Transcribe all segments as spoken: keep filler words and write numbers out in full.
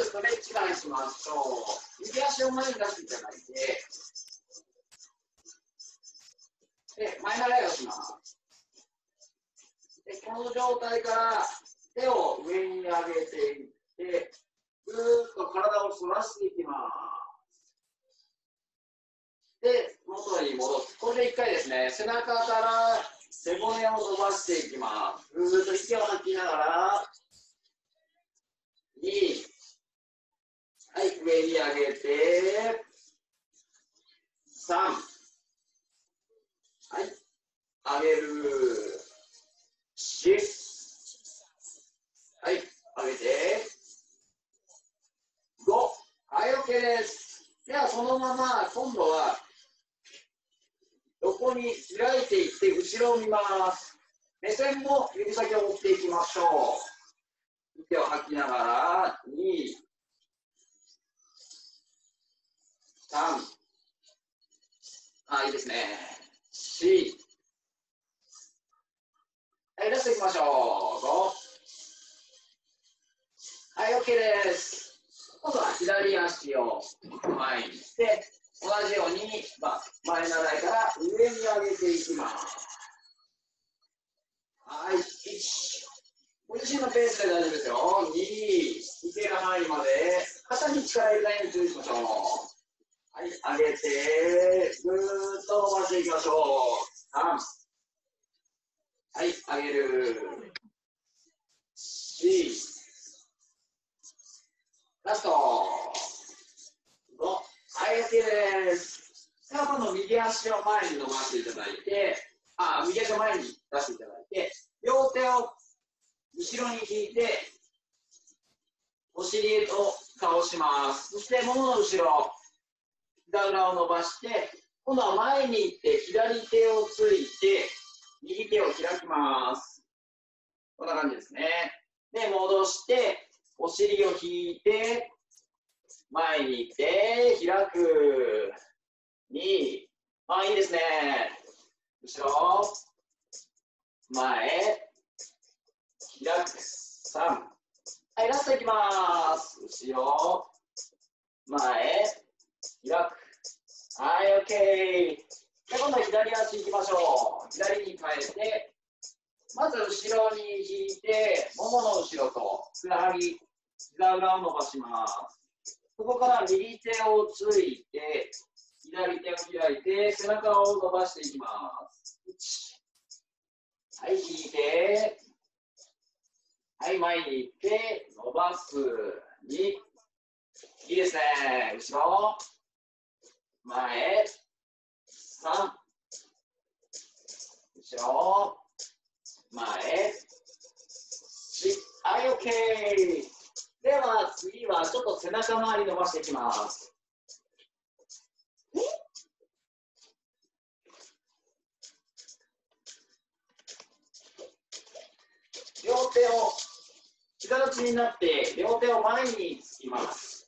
ストレッチからしましょう。右足を前に出していただいて、で、前習いをします。で、この状態から手を上に上げていって、ぐーっと体を反らしていきます。で、元に戻す。これでいっかいですね。背中から背骨を伸ばしていきます。ぐーっと息を吐きながら、に、はい、上に上げて、さん、はい、上げる、よん、はい、上げて、ご、はい、OK です。では、そのまま、今度は、横に開いていって、後ろを見ます。目線も指先を持っていきましょう。息を吐きながら、に、さん、あ、いいですね。よん、はい、ラストいきましょう。ご、はい、OK です。今度は左足を前にして、同じように、まあ、前習いから上に上げていきます。はい、いち、ご自身のペースで大丈夫ですよ。に、いける範囲まで、肩に力入れないように注意しましょう。はい、上げて、ぐーっと伸ばしていきましょう。さん、はい、上げる。よん、ラスト。ご、はい、OK です。では、今度右足を前に伸ばしていただいて、あ、右足を前に出していただいて、両手を後ろに引いて、お尻を倒します。そして、ももの後ろ、膝裏を伸ばして、今度は前に行って、左手をついて、右手を開きます。こんな感じですね。で、戻して、お尻を引いて、前に行って、開く。に、あ、いいですね。後ろ、前、開く。さん、はい、ラストいきます。後ろ、前、開く。はい、OK。で、今度は左足いきましょう。左に変えて、まず後ろに引いて、ももの後ろとふくらはぎ、膝裏を伸ばします。そこから右手をついて、左手を開いて、背中を伸ばしていきます。いち、はい、引いて、はい、前に行って、伸ばす。に、いいですね。後ろ、前、さん、後ろ、前、よん、はい、OK。では次はちょっと背中周り伸ばしていきます。両手を膝立ちになって両手を前につきます。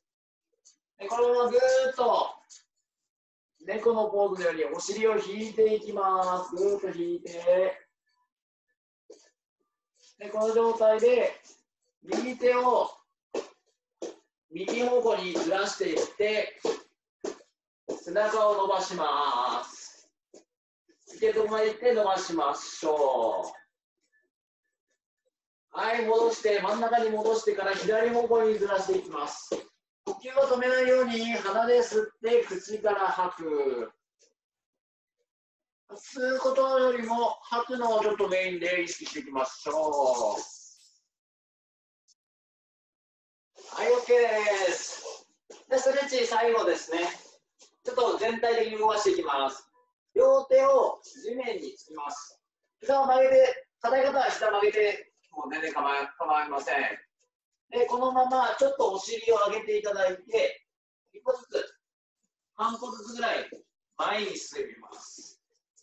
でこのままぐーっと猫のポーズのようにお尻を引いていきます。ぐーっと引いて、でこの状態で右手を右方向にずらしていって背中を伸ばします。受け止めて伸ばしましょう。はい、戻して真ん中に戻してから左方向にずらしていきます。呼吸を止めないように鼻で吸って口から吐く。吸うことよりも吐くのをちょっとメインで意識していきましょう。はい、OK です。で、ストレッチ最後ですね。ちょっと全体的に動かしていきます。両手を地面につきます。膝を曲げて、硬い方は膝曲げて、もう全然構い、構いません。で、このままちょっとお尻を上げていただいて、一個ずつ、半個ずつぐらい前に進みます。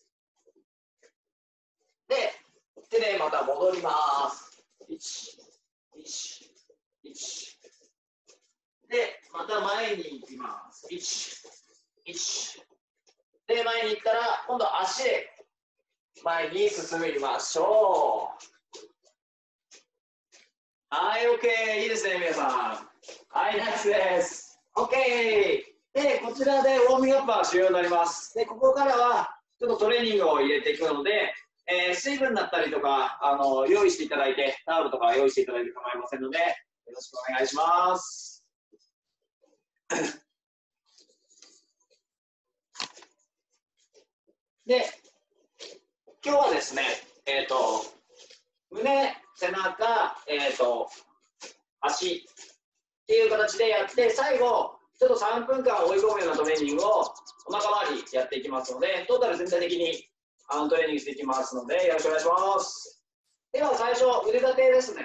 で、手でまた戻ります。いち、いち、いち。で、また前に行きます。いち、いち。で、前に行ったら、今度は足で前に進みましょう。はい、OK。いいですね、皆さん。 はい、ナイスです。OK。で、こちらでウォーミングアップは終了になります。で、ここからはちょっとトレーニングを入れていくので、えー、水分だったりとかあの用意していただいて、タオルとか用意していただいて構いませんので、よろしくお願いします。で、今日はですね、えっと、胸、背中、えっと、足っていう形でやって、最後、ちょっとさんぷんかん追い込むようなトレーニングをお腹周りやっていきますので、トータル全体的にあのトレーニングしていきますので、よろしくお願いします。では最初、腕立てですね。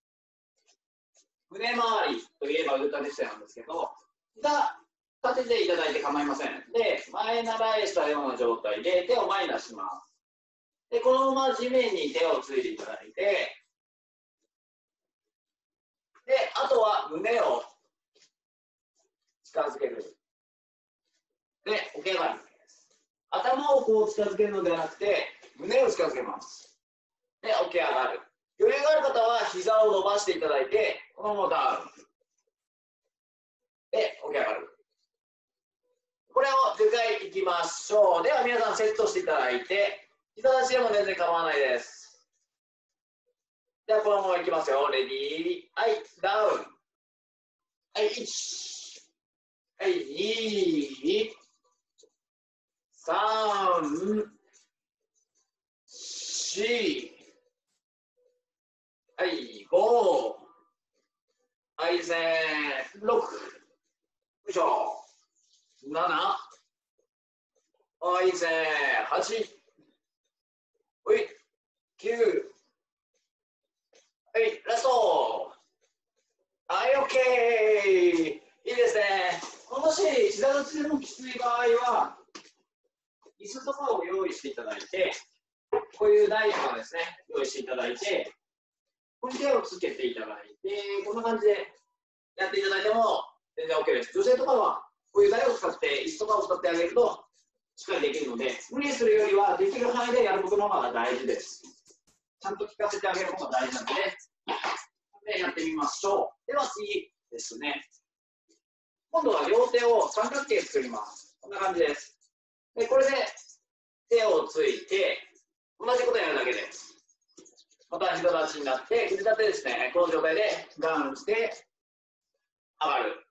胸周りといえば腕立て伏せなんですけど、が立てていただいて構いません。で、前習いしたような状態で手を前に出します。で、このまま地面に手をついていただいて、で、あとは胸を近づける。で、起き上がりです。頭をこう近づけるのではなくて、胸を近づけます。で、起き上がる。余裕がある方は膝を伸ばしていただいて、このままダウン。で、起き上がる。これをじゅっかいいきましょう。では皆さんセットしていただいて、膝立ちでも全然構わないです。ではこのままいきますよ。レディー。はい、ダウン。はい、いち。はい、に。さん。し。はい、ご。はい、いいですね。ろく。よいしょ。なな。はい、いいですね。はち。はい、きゅう。はい、ラスト。はい、オッケー。いいですね。もし膝立ちでもきつい場合は、椅子とかを用意していただいて、こういう台とかですね、用意していただいて、ここに手をつけていただいて、こんな感じでやっていただいても全然 OK です。女性とかはこういう台を使って、椅子とかを使ってあげるとしっかりできるので、無理するよりはできる範囲でやることの方が大事です。ちゃんと聞かせてあげることが大事なので、でやってみましょう。では次ですね。今度は両手を三角形作ります。こんな感じです。で、これで手をついて、同じことやるだけです。また膝立ちになって、腕立てですね。この状態でダウンして上がる。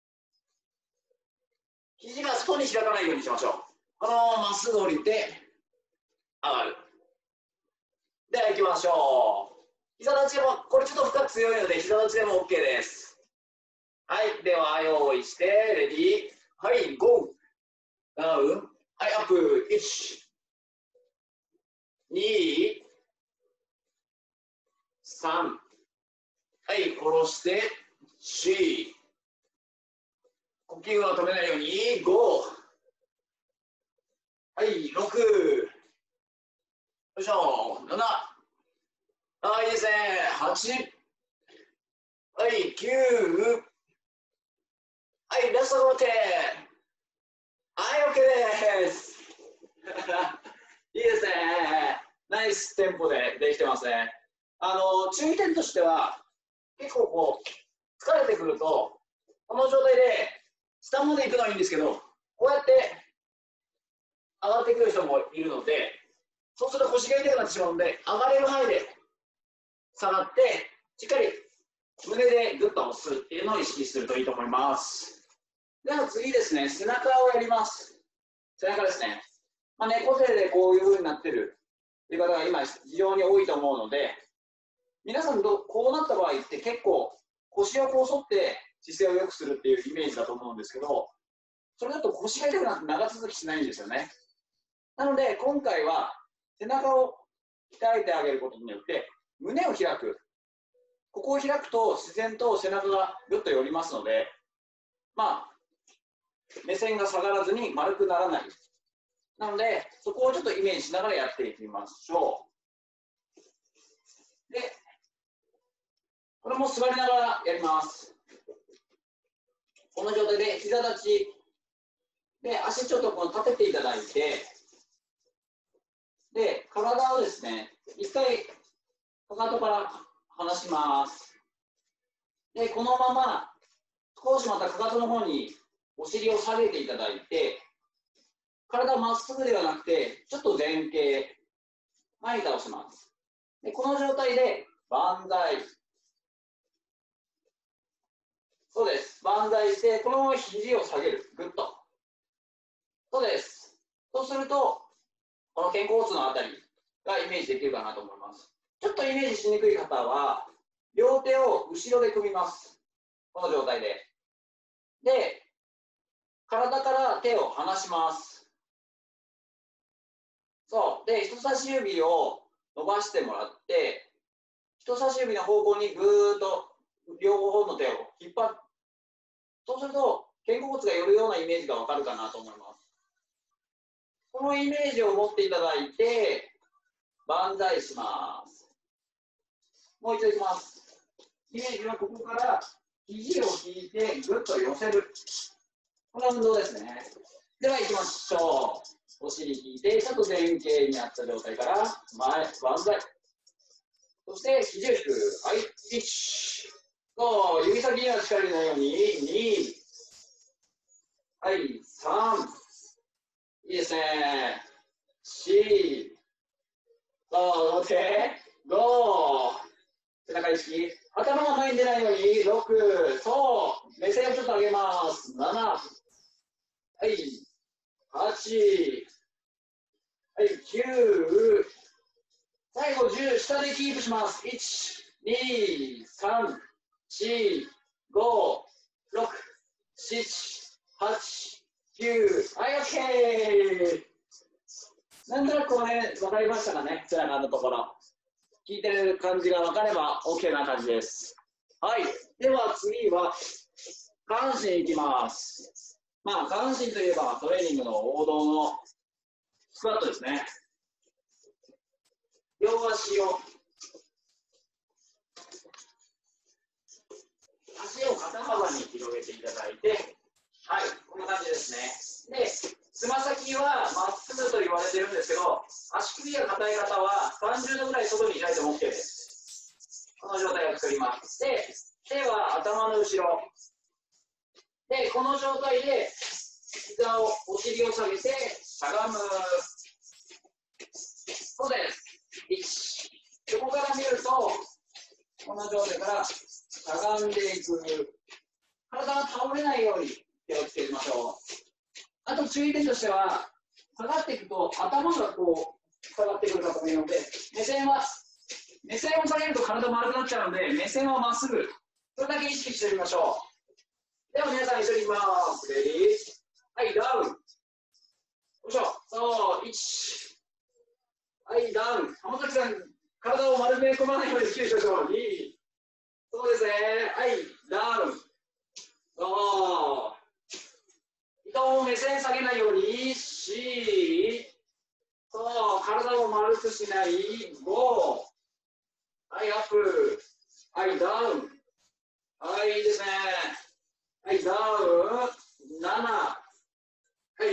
肘が外に開かないようにしましょう。このまままっすぐ降りて上がる。では行きましょう。膝立ちでも、これちょっと負荷強いので膝立ちでも OK です。はい、では用意して、レディー。はい、ゴー。ダウン。はい、アップ。いち、に、さん。はい、下ろして、よん。呼吸を止めないように、ご。はい、ろく。よいしょ、なな。はい、いいですね。はち。はい、きゅう。はい、ラストごてん。はい、OK です。いいですね。ナイステンポでできてますね。あの、注意点としては、結構こう、疲れてくると、この状態で下まで行くのはいいんですけど、こうやって上がってくる人もいるので、そうすると腰が痛くなってしまうので、上がれる範囲で下がって、しっかり胸でグッと押すっていうのを意識するといいと思います。では次ですね、背中をやります。背中ですね。まあ、猫背でこういう風になってるという方が今非常に多いと思うので、皆さんどこうなった場合って結構腰をこう反って姿勢を良くするっていうイメージだと思うんですけど、それだと腰が痛くなって長続きしないんですよね。なので今回は背中を鍛えてあげることによって胸を開く。ここを開くと自然と背中がぐっと寄りますので、まあ目線が下がらずに丸くならない。なのでそこをちょっとイメージしながらやっていきましょう。で、これも座りながらやります。この状態で膝立ちで足ちょっとこの立てていただいて、で体をですね一回かかとから離します。でこのまま少しまたかかとの方にお尻を下げていただいて、体をまっすぐではなくて、ちょっと前傾、前に倒します。でこの状態で、万歳。そうです。万歳して、このまま肘を下げる。ぐっと。そうです。そうすると、この肩甲骨のあたりがイメージできるかなと思います。ちょっとイメージしにくい方は、両手を後ろで組みます。この状態で。で、体から手を離します。そう。で、人差し指を伸ばしてもらって、人差し指の方向にぐーっと両方の手を引っ張る。そうすると、肩甲骨が寄るようなイメージがわかるかなと思います。このイメージを持っていただいて、万歳します。もう一度いきます。イメージはここから肘を引いてぐっと寄せる。この運動ですね。では行きましょう。お尻引いて、ちょっと前傾にあった状態から前、万歳。そして肘を引く。はい、いち。そう、指先には力入れないように。に。はい、さん。いいですね。し。そう、乗って。ご。背中意識。頭が前に出ないように。ろく。そう。目線をちょっと上げます。なな。はい。はち。はい。きゅう。最後じゅう。下でキープします。いち、に、さん、よん、ご、ろく、しち、はち、きゅう。はい、OK。なんとなくこの辺分かりましたかね、背中のところ。聞いてる感じが分かれば OK な感じです。はい。では次は、下半身いきます。まあ、下半身といえばトレーニングの王道のスクワットですね。両足を、足を肩幅に広げていただいて、はい、こんな感じですね。で、つま先はまっすぐと言われてるんですけど、足首が硬い方はさんじゅうどぐらい外に開いても OK です。この状態を作ります。で、手は頭の後ろ。で、この状態で、膝を、お尻を下げて、しゃがむ。そうです。いち。横から見ると、この状態からしゃがんでいく。体が倒れないように気をつけましょう。あと注意点としては、下がっていくと頭がこう下がってくるかと思うので、目線は、目線を下げると体丸くなっちゃうので、目線はまっすぐ。それだけ意識してみましょう。では皆さん一緒にいきます。レディー。はい、ダウン。よいしょ。そう、いち。はい、ダウン。浜崎さん、体を丸め込まないように意識しましょう。に。そうですね。はい、ダウン。そう。人を目線下げないように。し。そう、体を丸くしない。ご。はい、アップ。はい、ダウン。はい、いいですね。はい、ダウン。なな。はい、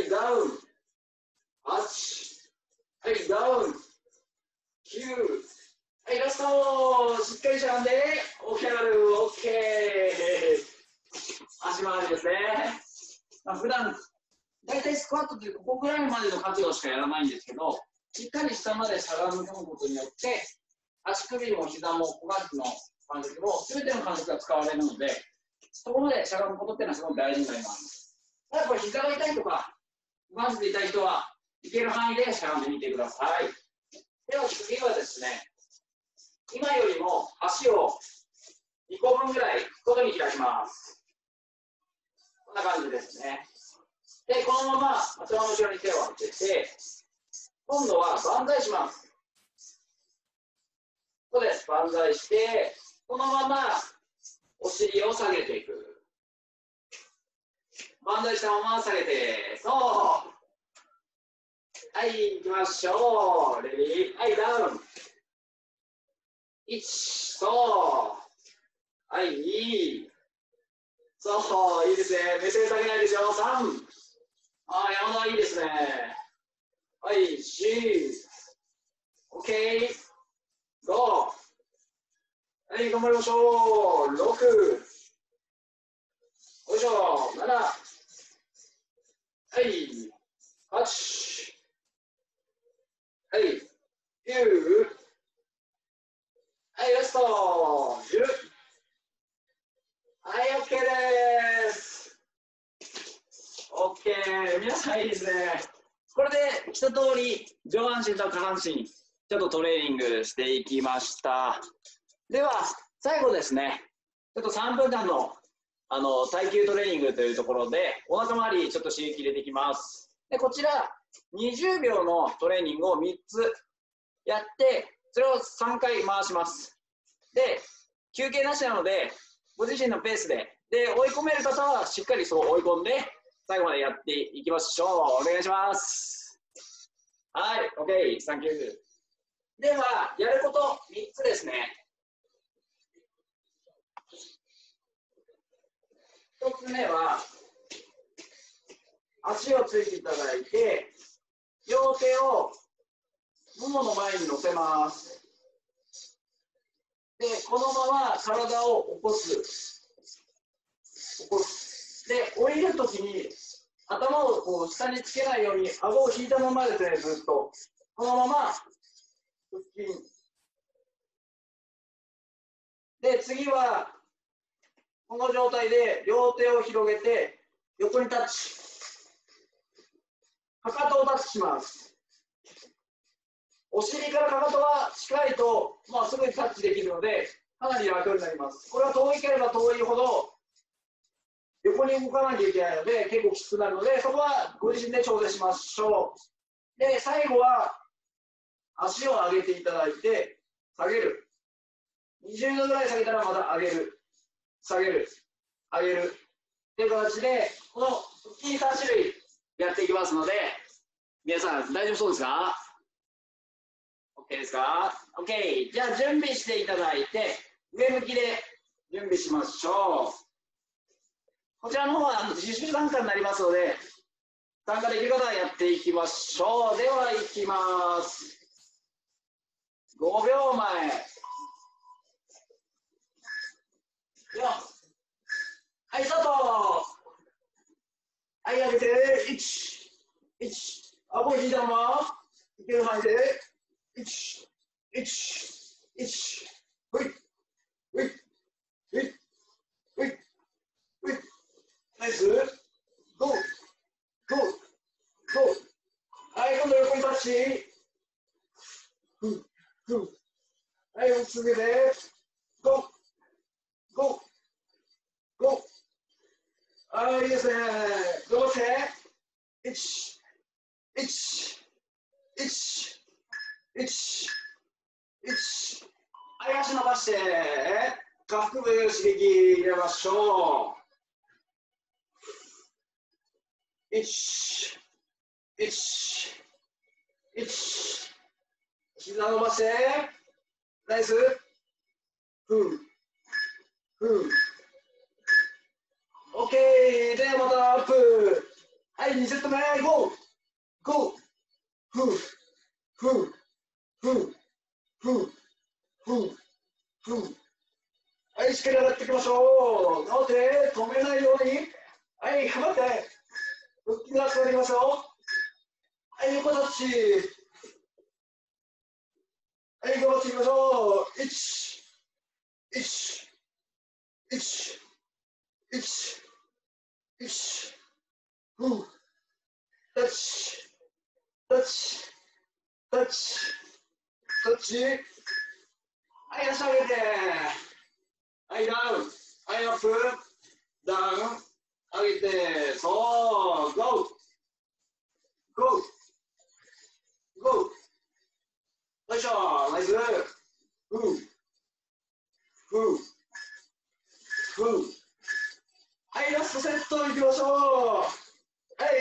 ダウン。はち。はい、ダウン。きゅう。はい、ラスト。しっかりしゃがんで、起き上がる。オッケー。足回りですね。まあ、普段、だいたいスクワットってここぐらいまでの角度しかやらないんですけど、しっかり下までしゃがみ込むことによって、足首も膝も股関節の関節も全ての関節が使われるので、そこまでしゃがむことっていうのはすごく大事になります。ただこれ膝が痛いとか、股関節痛い人はいける範囲でしゃがんでみてください。では次はですね、今よりも足をにこぶんぐらい外に開きます。こんな感じですね。で、このまま頭の後ろに手を当てて、今度は万歳します。そうです。万歳して、このままお尻を下げていく。万歳したまま下げて、そう。はい、行きましょう。レディー。はい、ダウン。いち、そう。はい、に。そう、いいですね。目線下げないですよ。さん。あ、山田いいですね。はい、よん。オッケー。ご。はい、頑張りましょう。ろく。 しょ、なな、はい、はち、はい、きゅう、はい、ラスト、じゅう、はい、OK です。OK、皆さんいいですね。これで一通り上半身と下半身、ちょっとトレーニングしていきました。では、最後ですね、ちょっとさんぷんかんのあの耐久トレーニングというところで、お腹周りちょっと刺激入れていきます。でこちら、にじゅうびょうのトレーニングをみっつやって、それをさんかい回します。で、休憩なしなので、ご自身のペースで、で追い込める方はしっかりそう追い込んで、最後までやっていきましょう。お願いします。はい、OK、サンキュー。では、やることみっつですね。ひとつめは、足をついていただいて、両手をももの前に乗せます。で、このまま体を起こす。起こす。で、降りるときに頭をこう下につけないように、顎を引いたままですね、ずっと。このまま腹筋。で、次は、この状態で両手を広げて、横にタッチ。かかとをタッチします。お尻からかかとが近いと、まあ、すぐにタッチできるので、かなり楽になります。これは遠いければ遠いほど、横に動かなきゃいけないので、結構きつくなるので、そこはご自身で調整しましょう。で、最後は、足を上げていただいて、下げる。にじゅうどぐらい下げたらまた上げる。下げる。上げる。っていう形で、この腹筋さんしゅるいやっていきますので、皆さん大丈夫そうですか？ OK ですか？ OK。じゃあ準備していただいて、上向きで準備しましょう。こちらの方は自主参加になりますので、参加できる方はやっていきましょう。では、いきます。ごびょうまえ。よはい、スタート。はい、上げて、いち、いち、あご引いたまま、いける範囲で、いち、いち、いち、ほい、ほい、ほい、ほい、ほい、ナイス、ゴー、ゴー、ゴー。はい、今度横にタッチ。ふん、ふん。はい、続けて、ゴー、ゴー、ゴー。はい、いいですね。伸ばして。いち、いち、いち、いち、いち。はい、足伸ばして。下腹部刺激入れましょう。いち、いち、いち。膝伸ばして。ナイス。ふう、ふう。オッケー。で、またアップ。はい、にセット目。ゴー、ゴー。ふう、ふう、ふう、ふう、ふう、ふう。はい、しっかり上がっていきましょう。なので、止めないように。はい、頑張って。腹筋が座りますよ。はい、横タッチ。はい、頑張っていきましょう。いち、いち、いち、いち、いち。ふう。タッチ、タッチ、タッチ、タッチ。はい、足上げて。はい、ダウン。はい、アップ。ダウン。上げて。そう、ゴー。ゴー。ゴー。よいしょ。ナイス。ふう。ふう。ふう。はい、ラストセットいきましょう。はい、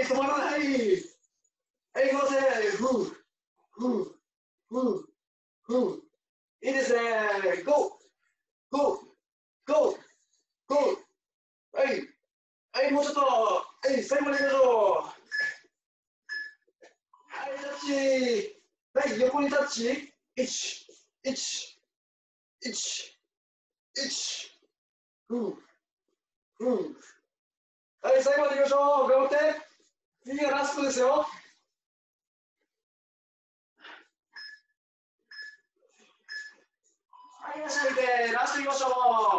止まらない。はい、いきますね。ふう。ふう。ふう。ふう。いいですね。ゴー。ゴー。ゴー。ゴー。はい。はい、もうちょっと。はい、最後までいきましょう。はい、タッチ。はい、横にタッチ。いち、いち、いち、いち。ふう。ふう。 はい、最後までいきましょう。頑張って。次がラストですよ。はい、足上げて、ラストいきましょ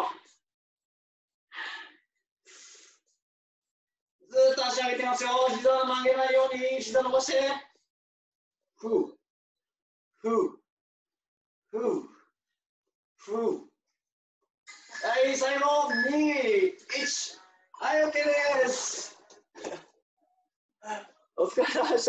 う。ずっと足上げてますよ。膝を曲げないように、膝伸ばして。ふう。ふう。ふう。ふう。はい、最後、に、いち。はい、OK です。お疲れ様でした。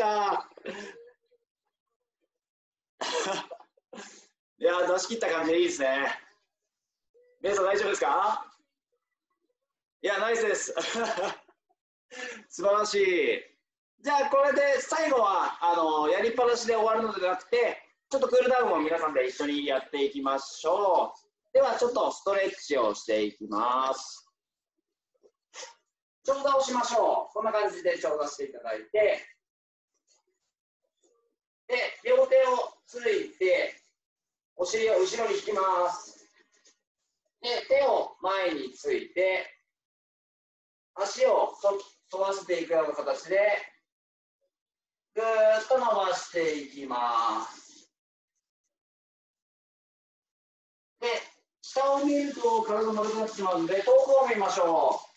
いや、出し切った感じでいいですね。皆さん大丈夫ですか？いや、ナイスです。素晴らしい。じゃあ、これで最後はあのやりっぱなしで終わるのではなくて、ちょっとクールダウンを皆さんで一緒にやっていきましょう。では、ちょっとストレッチをしていきます。長座をしましょう。こんな感じで長座していただいて、で、両手をついて、お尻を後ろに引きます。で、手を前について、足を反らせていくような形で、ぐーっと伸ばしていきます。で、下を見ると体が丸くなってしまうので、遠くを見ましょう。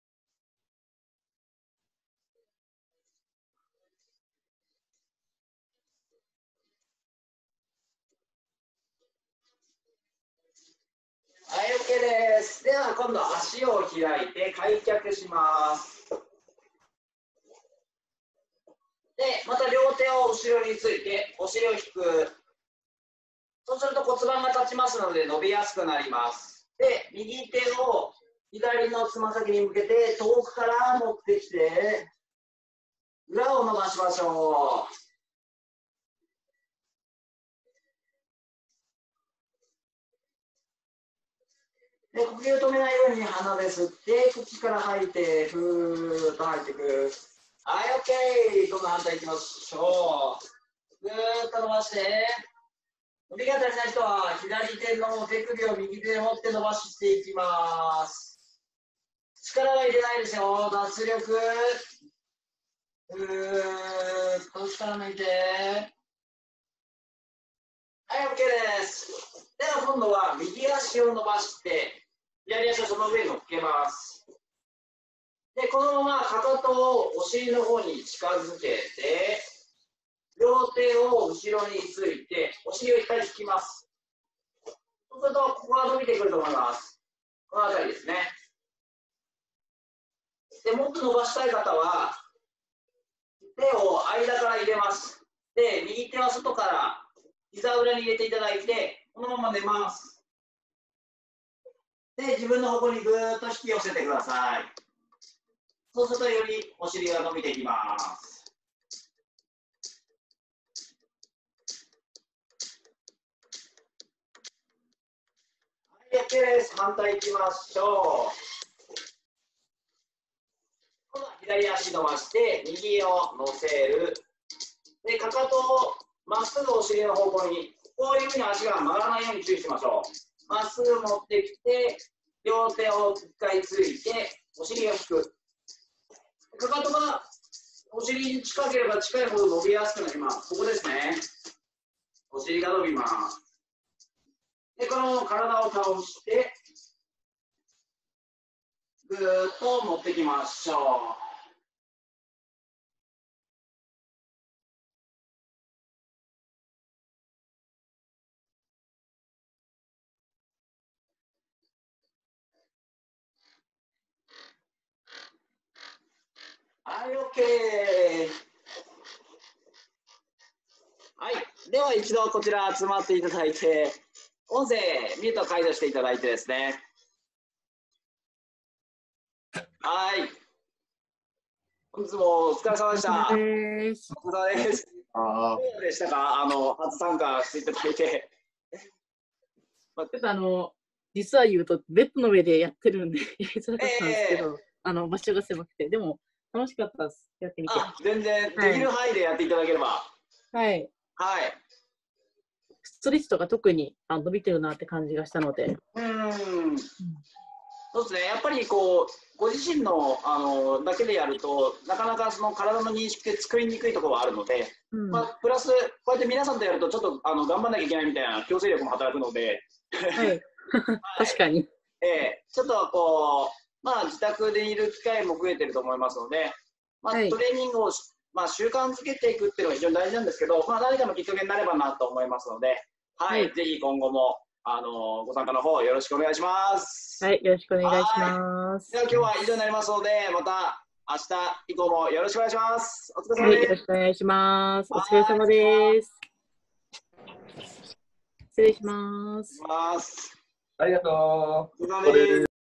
はい、OK です。では、今度は足を開いて開脚します。で、また両手を後ろについて、お尻を引く。そうすると骨盤が立ちますので伸びやすくなります。で、右手を左のつま先に向けて遠くから持ってきて、裏を伸ばしましょう。で、呼吸を止めないように鼻で吸って、口から吐いて、ふーっと吐いていく。はい、OK。今度反対いきましょう。ぐーっと伸ばして。伸びが足りない人は、左手の手首を右手で持って伸ばしていきます。力は入れないですよ。脱力。ぐーっと力抜いて。はい、OK です。では今度は右足を伸ばして、左足をその上に乗っけます。で、このままかかとをお尻の方に近づけて、両手を後ろについて、お尻を一回引きます。そうすると、ここが伸びてくると思います。この辺りですね。で、もっと伸ばしたい方は、手を間から入れます。で、右手は外から膝裏に入れていただいて、このまま寝ます。で、自分の方向にぐーっと引き寄せてください。そうするとよりお尻が伸びていきます。はい、OK です。反対いきましょう。今度は左足伸ばして、右を乗せる。で、かかとをまっすぐお尻の方向に、こういうふうに足が曲がらないように注意しましょう。まっすぐ持ってきて、両手を一回ついて、お尻を引く。かかとがお尻に近ければ近いほど伸びやすくなります。ここですね。お尻が伸びます。で、この体を倒して、ぐーっと持ってきましょう。はい、OK。はい、では一度こちら集まっていただいて、音声、ミュート解除していただいてですね。はい。本日もお疲れ様でした。お疲れ様です。どうでしたか、あの初参加していただいて。 ちょっとあの、実は言うと、ベッドの上でやってるんで、やりづらかったんですけど、えー、あの場所が狭くて、でも楽しかったです。やってみて。 あ、全然、できる範囲でやっていただければ。 はい。 はい。 ストレッチとか特にあ伸びてるなって感じがしたので。 うん。 そうですね、やっぱりこうご自身の、あのだけでやるとなかなかその体の認識で作りにくいところはあるので、うん、まあ、プラスこうやって皆さんとやるとちょっとあの頑張らなきゃいけないみたいな強制力も働くので、 はい、確かに、 えー、ちょっとこう、まあ、自宅でいる機会も増えてると思いますので、まあ、トレーニングを、まあ、習慣づけていくっていうのが非常に大事なんですけど、まあ、何かのきっかけになればなと思いますので、はい、はい、ぜひ今後もあのご参加の方よろしくお願いします。 はい、よろしくお願いします。 では今日は以上になりますので、また明日以降もよろしくお願いします。お疲れ様です。はい、 よろしくお願いします。お疲れ様です。失礼します。 ます。 ありがとう。 お疲れ様です。